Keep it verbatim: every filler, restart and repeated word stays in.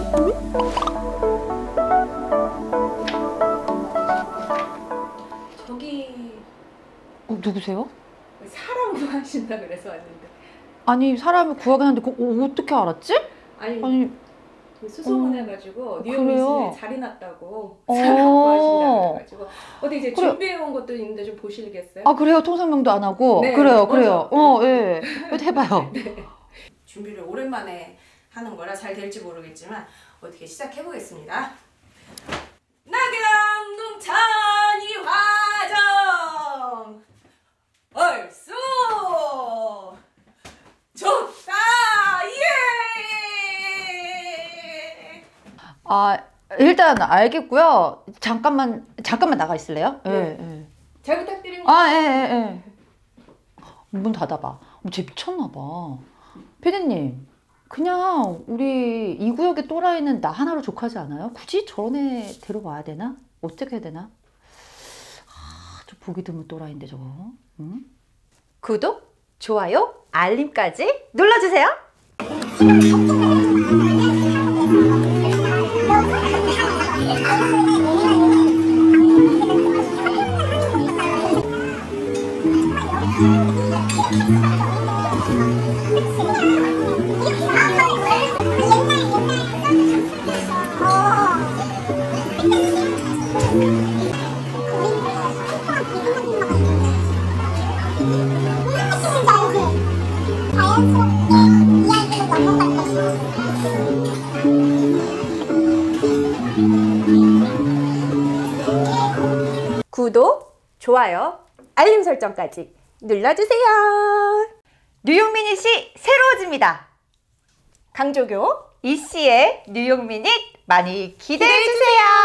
저기 어, 누구세요? 사람 구하신다 그래서 왔는데. 아니 사람을 구하긴 하는데 그, 어, 어떻게 알았지? 아니, 아니 수소문해가지고 어, 뉴욕미신에 자리 났다고 사람 구하신다 그래가지고 어디 이제 그래. 준비해온 것도 있는데 좀 보시겠어요? 아 그래요? 통성명도 안 하고? 네, 그래요 네, 그래요. 어 예. 네. 해봐요. 네. 준비를 오랜만에 하는 거라 잘 될지 모르겠지만 어떻게 시작해 보겠습니다. 낙양농찬이 화정 얼쑤 좋다 예. 아 일단 알겠고요. 잠깐만 잠깐만 나가 있을래요? 예. 네. 예. 잘 부탁드립니다. 아 예 예 예. 문 닫아봐. 어, 쟤 미쳤나봐. 피디님 그냥 우리 이 구역의 또라이는 나 하나로 족하지 않아요? 굳이 저런 애 데려와야 되나? 어떻게 해야 되나? 아, 저 보기 드문 또라이인데 저거. 응? 구독, 좋아요, 알림까지 눌러주세요. 구독, 좋아요, 알림 설정까지 눌러주세요. 뉴욕 미닛이 새로워집니다. 강조교 이씨의 뉴욕 미닛 많이 기대해주세요.